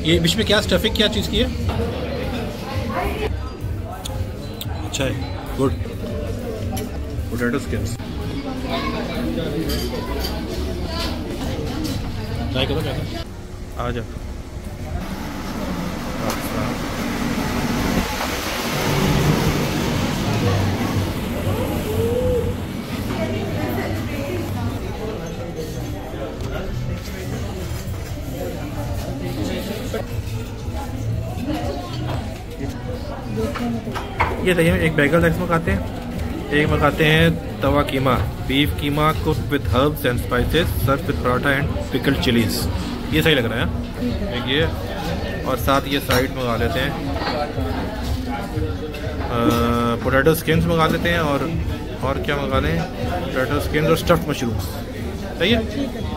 ये बीच में क्या स्टफिंग क्या चीज़ की है? अच्छा है, गुड। पोटैटो स्किन्स ट्राई करो क्या आ जाओ। ये सही है। एक बैगल राइस मंगाते हैं, एक मंगाते हैं tawa keema, beef keema cook with herbs and spices serve with paratha and pickled chillies. ये सही लग रहा है एक ये, और साथ ये साइड मंगा लेते हैं पोटैटो स्किन्स मंगा लेते हैं, और क्या मंगा लें? पोटैटो स्किन्स और स्टफ्ड मशरूम्स। सही है।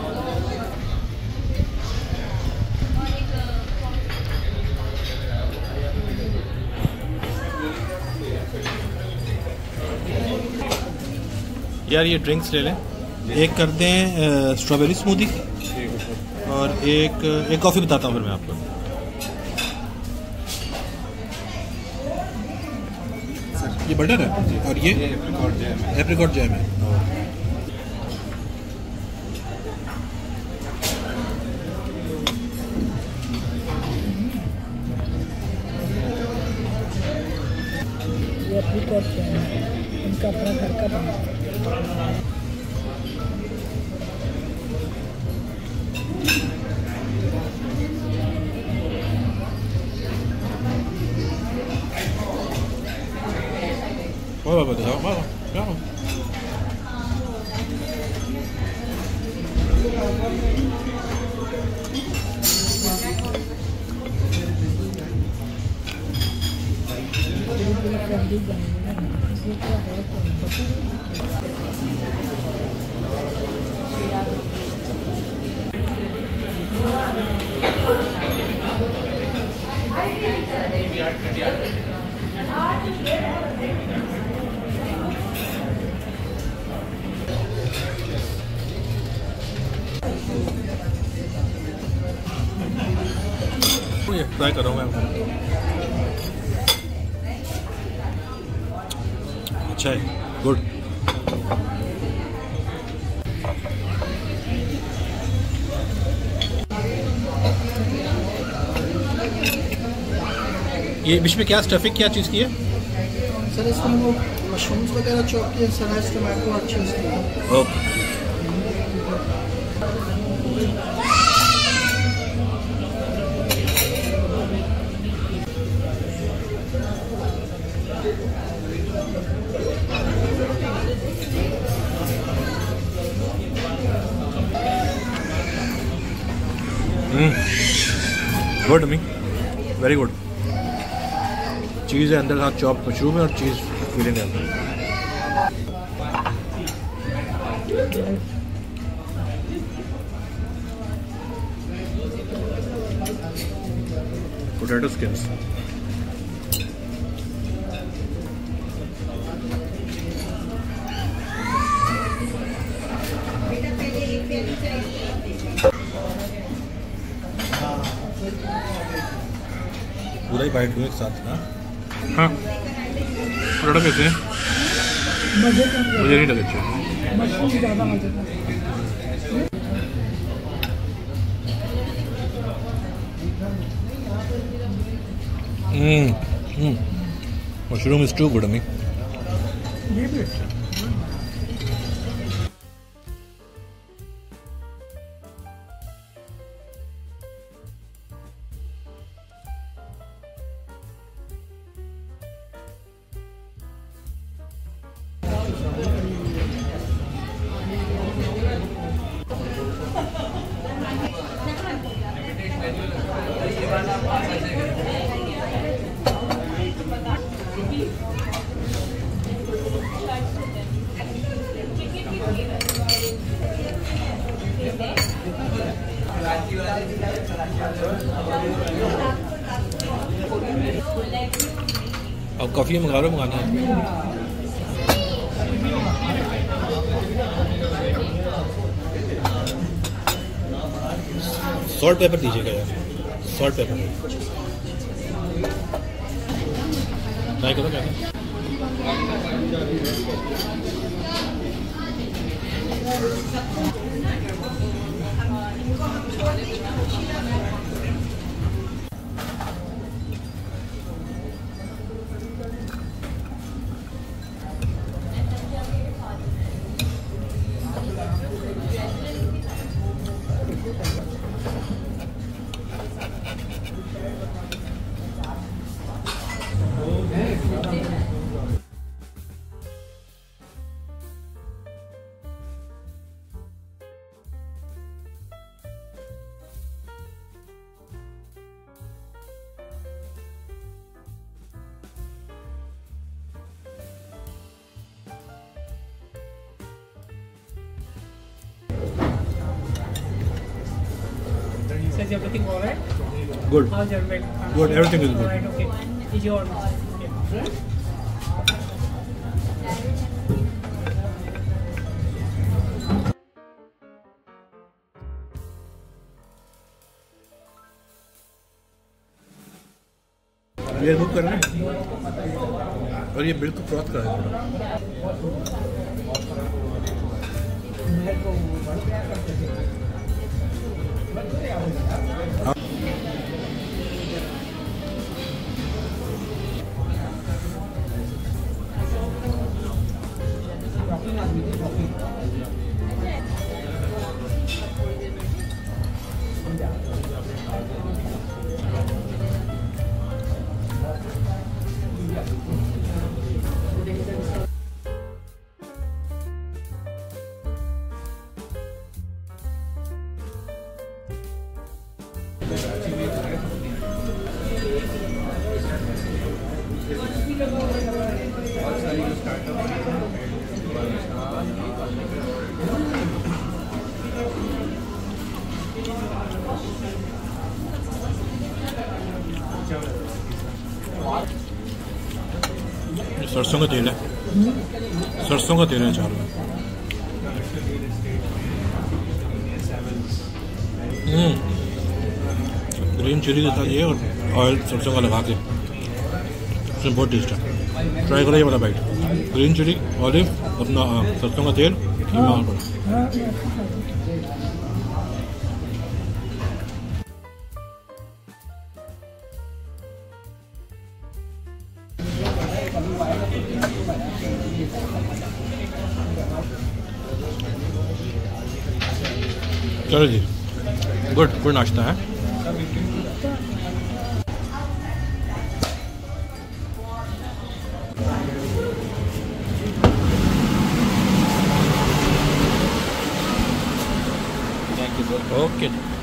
यार ये ड्रिंक्स ले लें, एक कर दें स्ट्रॉबेरी स्मूदी, और एक कॉफ़ी बताता हूँ फिर मैं आपको। ये बटर है और ये एप्रिकॉट जैम है। ये एप्रिकॉट जैम इनका अपना घर का बना है। ट्राई कर रहा हूँ मैं। अच्छा है, गुड। ये बीच में क्या स्टफिंग क्या चीज़ की है? सर इसमें वो मशरूम्स वगैरह चॉप किए, सलाद, टमाटो और चीज़ की। Okay. Good me, very good. Cheese है अंदर, साथ चॉप मशरूम है और चीज़ फीलिंग है अंदर। पोटैटो स्किन्स पूरा ही बाइट हुए एक साथ ना। हाँ, पोटैटो कैसे हैं? मुझे नहीं लगे अच्छे। मशरूम ज़्यादा मजे का। Mushroom is too good me. ये भी अच्छा। अब कॉफ़ी मंगा लो, मंगाना है। सॉल्ट पेपर दीजिएगा यार, सॉल्ट पेपर ट्राई करो क्या Is everything alright? Good How's your weight? Good everything is good Alright, okay. Is your okay. ये बुक करना है और ये बिल्कुल क्रॉस करा है सरसों का तेल है सरसों का तेल है चारों ग्रीन चिली के साथ ये और ऑयल सरसों का लगा के इसमें बहुत टेस्ट है ट्राई करो ये वाला बाइट ग्रीन चिली ऑलिव अपना सरसों का तेल कीमा चलो जी गुड गुड नाश्ता है ओके